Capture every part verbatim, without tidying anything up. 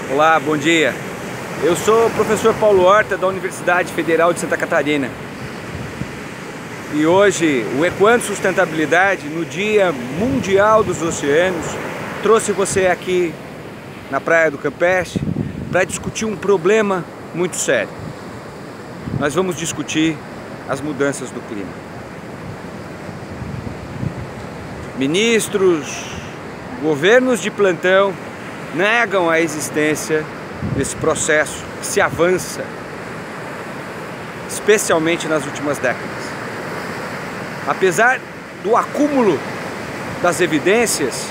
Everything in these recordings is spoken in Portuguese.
Olá, bom dia. Eu sou o professor Paulo Horta da Universidade Federal de Santa Catarina. E hoje o Ecoando Sustentabilidade, no Dia Mundial dos Oceanos, trouxe você aqui na Praia do Campeche para discutir um problema muito sério. Nós vamos discutir as mudanças do clima. Ministros, governos de plantão negam a existência desse processo que se avança, especialmente nas últimas décadas. Apesar do acúmulo das evidências,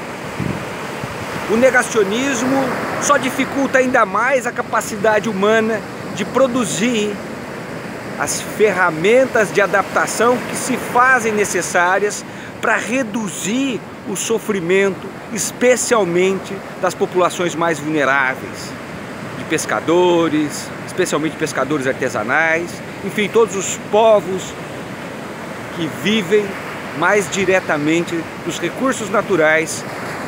o negacionismo só dificulta ainda mais a capacidade humana de produzir as ferramentas de adaptação que se fazem necessárias para reduzir o sofrimento, especialmente das populações mais vulneráveis, de pescadores, especialmente pescadores artesanais, enfim, todos os povos que vivem mais diretamente dos recursos naturais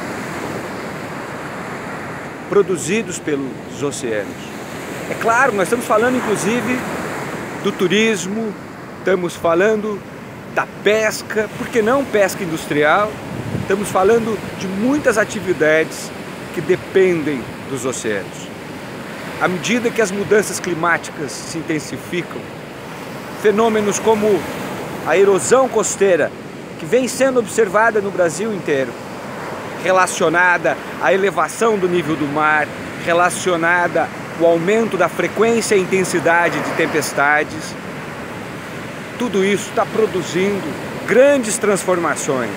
produzidos pelos oceanos. É claro, nós estamos falando inclusive do turismo, estamos falando da pesca, por que não pesca industrial? Estamos falando de muitas atividades que dependem dos oceanos. À medida que as mudanças climáticas se intensificam, fenômenos como a erosão costeira, que vem sendo observada no Brasil inteiro, relacionada à elevação do nível do mar, relacionada ao aumento da frequência e intensidade de tempestades, tudo isso está produzindo grandes transformações.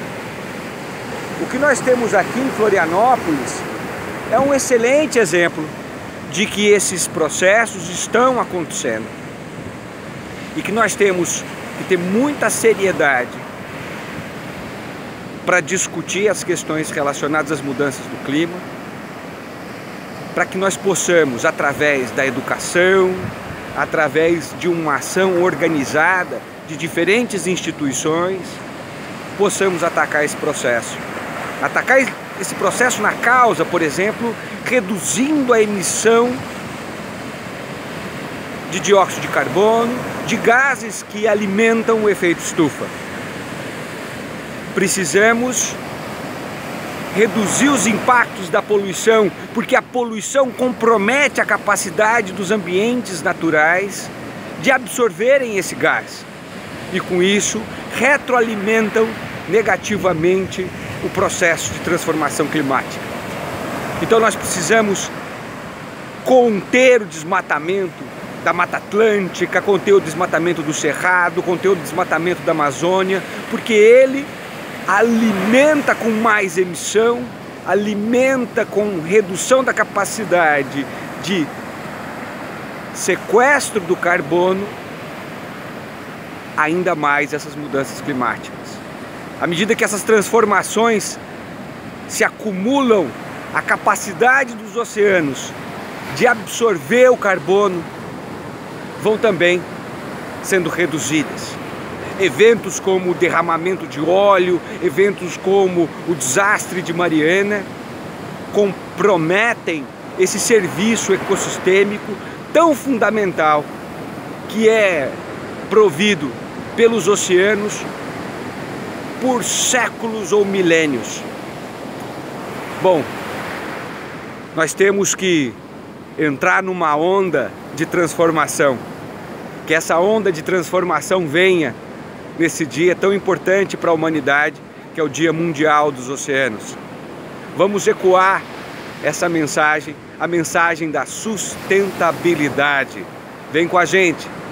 O que nós temos aqui em Florianópolis é um excelente exemplo de que esses processos estão acontecendo e que nós temos que ter muita seriedade para discutir as questões relacionadas às mudanças do clima, para que nós possamos, através da educação, através de uma ação organizada de diferentes instituições, possamos atacar esse processo. Atacar esse processo na causa, por exemplo, reduzindo a emissão de dióxido de carbono, de gases que alimentam o efeito estufa. Precisamos reduzir os impactos da poluição, porque a poluição compromete a capacidade dos ambientes naturais de absorverem esse gás e com isso retroalimentam negativamente o processo de transformação climática. Então nós precisamos conter o desmatamento da Mata Atlântica, conter o desmatamento do Cerrado, conter o desmatamento da Amazônia, porque ele alimenta com mais emissão, alimenta com redução da capacidade de sequestro do carbono, ainda mais essas mudanças climáticas. À medida que essas transformações se acumulam, a capacidade dos oceanos de absorver o carbono vão também sendo reduzidas. Eventos como o derramamento de óleo, eventos como o desastre de Mariana comprometem esse serviço ecossistêmico tão fundamental que é provido pelos oceanos por séculos ou milênios. Bom, nós temos que entrar numa onda de transformação, que essa onda de transformação venha nesse dia tão importante para a humanidade, que é o Dia Mundial dos Oceanos. Vamos ecoar essa mensagem, a mensagem da sustentabilidade. Vem com a gente!